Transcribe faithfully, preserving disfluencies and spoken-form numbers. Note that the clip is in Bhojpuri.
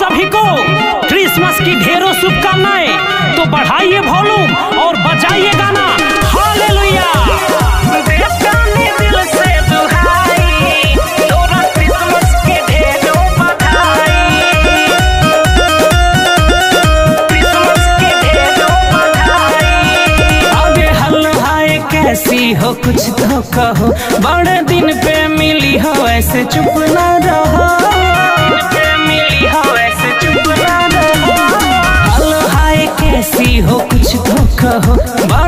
सभी को क्रिसमस की ढेरों शुभकामनाएं। तो बढ़ाइए वॉल्यूम और बजाइए गाना। हालेलुया। दिल से दुहाई, तोरा क्रिसमस की ढेरों बधाई, क्रिसमस की ढेरों बधाई। आगे हल्लाए कैसी हो कुछ तो कहो, बड़े दिन पे मिली हो ऐसे चुप ना रहो, मिली हो ऐसे चुप ना रहो। हल्लाए कैसी हो कुछ तो कहो,